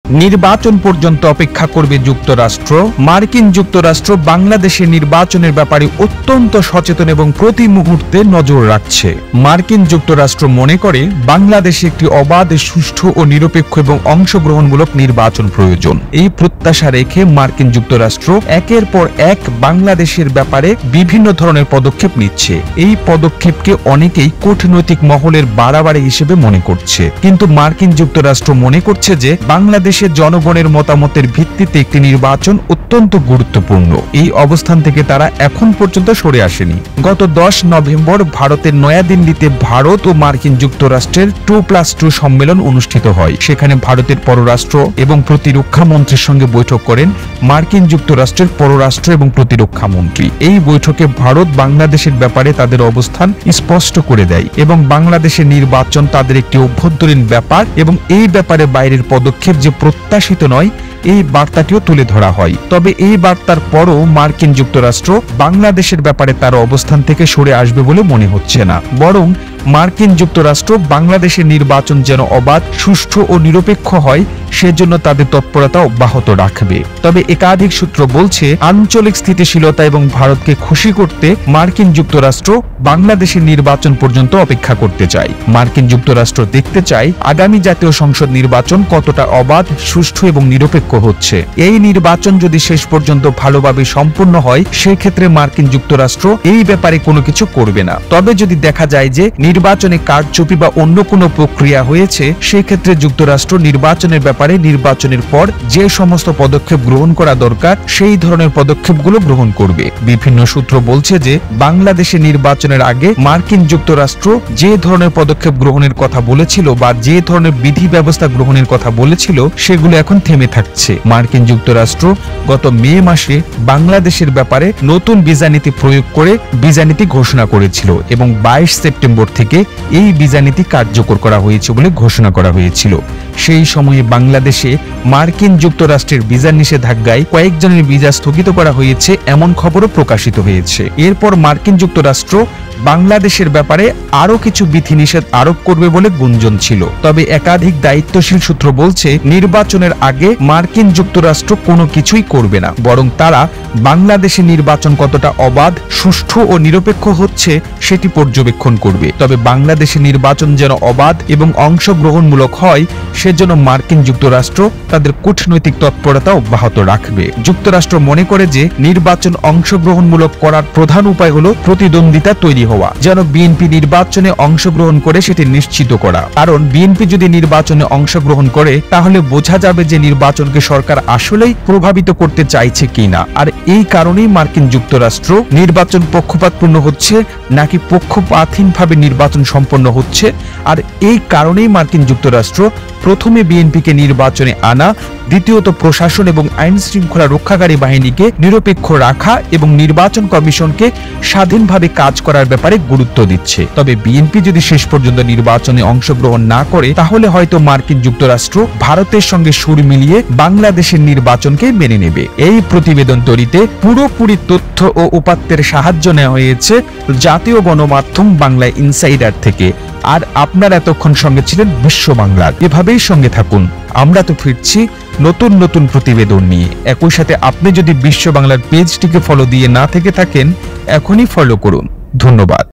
নির্বাচন পর্যন্ত অপেক্ষা করবে যুক্তরাষ্ট্র। মার্কিন যুক্তরাষ্ট্র বাংলাদেশের নির্বাচনের ব্যাপারে অত্যন্ত সচেতন এবং প্রতি মুহূর্তে নজর রাখছে। মার্কিন যুক্তরাষ্ট্র মনে করে বাংলাদেশে একটি অবাধ, সুষ্ঠু ও নিরপেক্ষ এবং অংশগ্রহণমূলক নির্বাচন প্রয়োজন। এই প্রত্যাশা রেখে মার্কিন যুক্তরাষ্ট্র একের পর এক বাংলাদেশের ব্যাপারে বিভিন্ন ধরনের পদক্ষেপ নিচ্ছে। এই পদক্ষেপকে অনেকেই কূটনৈতিক মহলের বাড়াবাড়ি হিসেবে মনে করছে, কিন্তু মার্কিন যুক্তরাষ্ট্র মনে করছে যে বাংলাদেশের জনগণের মতামতের ভিত্তিতে একটি নির্বাচন অত্যন্ত গুরুত্বপূর্ণ। এই অবস্থান থেকে তারা এখন পর্যন্ত সরে আসেনি। গত 10 নভেম্বর ভারতের নয়াদিল্লিতে ভারত ও মার্কিন যুক্তরাষ্ট্রের 2+2 সম্মেলন অনুষ্ঠিত হয়। সেখানে ভারতের পররাষ্ট্র এবং প্রতিরক্ষা মন্ত্রীর সঙ্গে বৈঠক করেন মার্কিন যুক্তরাষ্ট্রের পররাষ্ট্র এবং প্রতিরক্ষা মন্ত্রী। এই বৈঠকে ভারত বাংলাদেশের ব্যাপারে তাদের অবস্থান স্পষ্ট করে দেয় এবং বাংলাদেশের নির্বাচন তাদের একটি অভ্যন্তরীণ ব্যাপার এবং এই ব্যাপারে বাইরের পদক্ষেপ যে প্রত্যাশিত নয়, এই বার্তাটিও তুলে ধরা হয়। তবে এই বার্তার পরও মার্কিন যুক্তরাষ্ট্র বাংলাদেশের ব্যাপারে তার অবস্থান থেকে সরে আসবে বলে মনে হচ্ছে না, বরং মার্কিন যুক্তরাষ্ট্র বাংলাদেশের নির্বাচন যেন অবাধ, সুষ্ঠু ও নিরপেক্ষ হয় সেজন্য তাদের তৎপরতা অব্যাহত রাখবে। তবে একাধিক সূত্র বলছে, আঞ্চলিক স্থিতিশীলতা এবং ভারতকে খুশি করতে মার্কিন যুক্তরাষ্ট্র বাংলাদেশের নির্বাচন পর্যন্ত অপেক্ষা করতে চায়। মার্কিন যুক্তরাষ্ট্র দেখতে চায় আগামী জাতীয় সংসদ নির্বাচন কতটা অবাধ, সুষ্ঠু এবং নিরপেক্ষ হচ্ছে। এই নির্বাচন যদি শেষ পর্যন্ত ভালোভাবে সম্পন্ন হয়, সেক্ষেত্রে মার্কিন যুক্তরাষ্ট্র এই ব্যাপারে কোনো কিছু করবে না। তবে যদি দেখা যায় যে নির্বাচনে কারচুপি বা অন্য কোনো প্রক্রিয়া হয়েছে, সেক্ষেত্রে যুক্তরাষ্ট্র নির্বাচনের ব্যাপারে নির্বাচনের পর যে সমস্ত পদক্ষেপ গ্রহণ করা দরকার সেই ধরনের পদক্ষেপগুলো গ্রহণ করবে। বিভিন্ন সূত্র বলছে যে বাংলাদেশের নির্বাচনের আগে মার্কিন যুক্তরাষ্ট্র যে ধরনের পদক্ষেপ গ্রহণের কথা বলেছিল বা যে ধরনের বিধি ব্যবস্থা গ্রহণের কথা বলেছিল, সেগুলো এখন থেমে থাকছে। মার্কিন যুক্তরাষ্ট্র গত মে মাসে বাংলাদেশের ব্যাপারে নতুন ভিসা নীতি প্রয়োগ করে ভিসা নীতি ঘোষণা করেছিল এবং 22 সেপ্টেম্বর থেকে এই ভিসা নীতি কার্যকর করা হয়েছে বলে ঘোষণা করা হয়েছিল। সেই সময়ে বাংলাদেশে মার্কিন যুক্তরাষ্ট্রের ভিসা নিষেধাজ্ঞায় কয়েকজনের ভিসা স্থগিত করা হয়েছে এমন খবরও প্রকাশিত হয়েছে। এরপর মার্কিন যুক্তরাষ্ট্র বাংলাদেশের ব্যাপারে আরো কিছু বিধিনিষেধ আরোপ করবে বলে গুঞ্জন ছিল। তবে একাধিক দায়িত্বশীল সূত্র বলছে, নির্বাচনের আগে মার্কিন যুক্তরাষ্ট্র কোনো কিছুই করবে না, বরং তারা বাংলাদেশের নির্বাচন কতটা অবাধ, সুষ্ঠু ও নিরপেক্ষ হচ্ছে সেটি পর্যবেক্ষণ করবে। তবে বাংলাদেশের নির্বাচন যেন অবাধ এবং অংশগ্রহণমূলক হয়, সেজন্য মার্কিন যুক্তরাষ্ট্র তাদের কূটনৈতিক তৎপরতা অব্যাহত রাখবে। যুক্তরাষ্ট্র মনে করে যে নির্বাচন অংশগ্রহণমূলক করার প্রধান উপায় হলো প্রতিদ্বন্দ্বিতা তৈরি হওয়া, যেন বিএনপি নির্বাচনে অংশগ্রহণ করে সেটি নিশ্চিত করা। কারণ বিএনপি যদি নির্বাচনে অংশগ্রহণ করে, তাহলে বোঝা যাবে যে নির্বাচনকে সরকার আসলেই প্রভাবিত করতে চাইছে কিনা। আর এই কারণেই মার্কিন যুক্তরাষ্ট্র নির্বাচন পক্ষপাতপূর্ণ হচ্ছে নাকি পক্ষপাতহীনভাবে নির্বাচন সম্পন্ন হচ্ছে। আর এই কারণেই মার্কিন যুক্তরাষ্ট্র প্রথমে বিএনপিকে নির্বাচনে আনা, দ্বিতীয়ত প্রশাসন এবং আইন শৃঙ্খলা রক্ষাকারী বাহিনীকে নিরপেক্ষ রাখা এবং নির্বাচন কমিশনকে স্বাধীনভাবে কাজ করার ব্যাপারে গুরুত্ব দিচ্ছে। তবে বিএনপি যদি শেষ পর্যন্ত নির্বাচনে অংশগ্রহণ না করে, তাহলে হয়তো মার্কিন যুক্তরাষ্ট্র ভারতের সঙ্গে সুর মিলিয়ে বাংলাদেশের নির্বাচনকে মেনে নেবে। এই প্রতিবেদন তৈরিতে পুরোপুরি তথ্য ও উপাত্তের সাহায্য নেওয়া হয়েছে জাতীয় গণমাধ্যম বাংলা ইনসাইডার থেকে। আর আপনারা এতক্ষণ সঙ্গে ছিলেন বিশ্ব বাংলার। এভাবেই সঙ্গে থাকুন, আমরা তো ফিরছি নতুন নতুন প্রতিবেদন নিয়ে। একই সাথে আপনি যদি বিশ্ব বাংলার পেজটিকে ফলো দিয়ে না থেকে থাকেন, এখনই ফলো করুন। ধন্যবাদ।